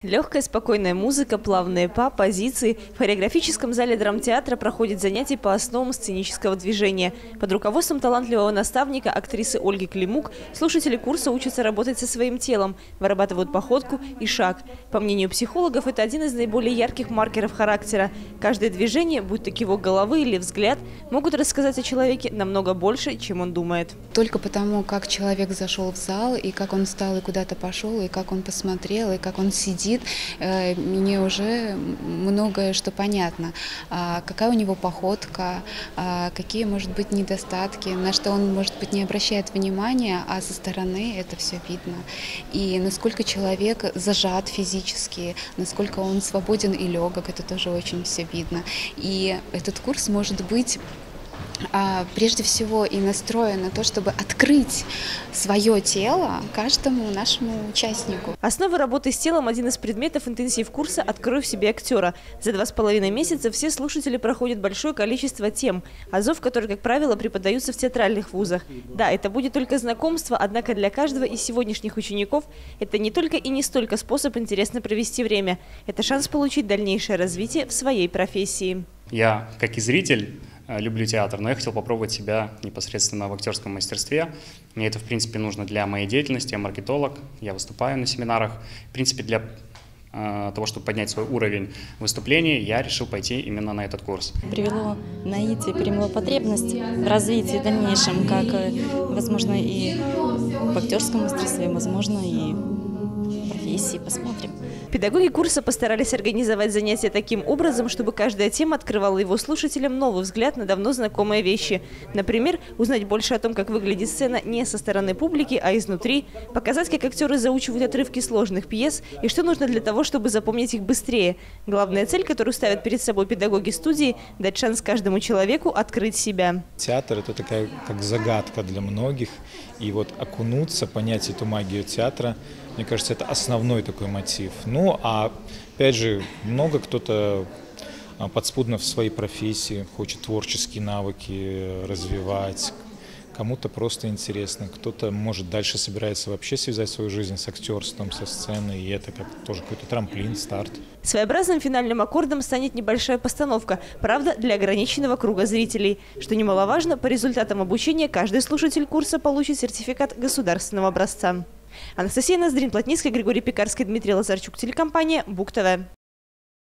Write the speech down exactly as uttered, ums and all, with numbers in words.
Легкая, спокойная музыка, плавные па, позиции. В хореографическом зале драмтеатра проходит занятие по основам сценического движения. Под руководством талантливого наставника, актрисы Ольги Климук, слушатели курса учатся работать со своим телом, вырабатывают походку и шаг. По мнению психологов, это один из наиболее ярких маркеров характера. Каждое движение, будь то кивок головы или взгляд, могут рассказать о человеке намного больше, чем он думает. Только потому, как человек зашел в зал, и как он встал, и куда-то пошел, и как он посмотрел, и как он сидит, мне уже многое что понятно. Какая у него походка, какие, может быть, недостатки, на что он, может быть, не обращает внимания, а со стороны это все видно. И насколько человек зажат физически, насколько он свободен и легок, это тоже очень все видно. И этот курс может быть А, прежде всего и настроен на то, чтобы открыть свое тело каждому нашему участнику. Основа работы с телом – один из предметов интенсив-курса «Открой в себе актера». За два с половиной месяца все слушатели проходят большое количество тем, азов, которые, как правило, преподаются в театральных вузах. Да, это будет только знакомство, однако для каждого из сегодняшних учеников это не только и не столько способ интересно провести время. Это шанс получить дальнейшее развитие в своей профессии. Я, как и зритель, люблю театр, но я хотел попробовать себя непосредственно в актерском мастерстве. Мне это, в принципе, нужно для моей деятельности. Я маркетолог, я выступаю на семинарах. В принципе, для э, того, чтобы поднять свой уровень выступлений, я решил пойти именно на этот курс. Привело наитие, привело потребность в развитии дальнейшем, как, возможно, и в актерском мастерстве, возможно, и в профессии. Посмотрим. Педагоги курса постарались организовать занятия таким образом, чтобы каждая тема открывала его слушателям новый взгляд на давно знакомые вещи. Например, узнать больше о том, как выглядит сцена не со стороны публики, а изнутри, показать, как актеры заучивают отрывки сложных пьес и что нужно для того, чтобы запомнить их быстрее. Главная цель, которую ставят перед собой педагоги студии – дать шанс каждому человеку открыть себя. Театр – это такая как загадка для многих. И вот окунуться, понять эту магию театра, мне кажется, это основной такой мотив. Ну, а опять же, много кто-то подспудно в своей профессии хочет творческие навыки развивать. Кому-то просто интересно, кто-то, может, дальше собирается вообще связать свою жизнь с актерством, со сценой, и это как тоже какой-то трамплин, старт. Своеобразным финальным аккордом станет небольшая постановка, правда, для ограниченного круга зрителей. Что немаловажно, по результатам обучения каждый слушатель курса получит сертификат государственного образца. Анастасия Ноздрин, Плотницкая, Григорий Пекарский, Дмитрий Лазарчук, телекомпания БУК ТВ.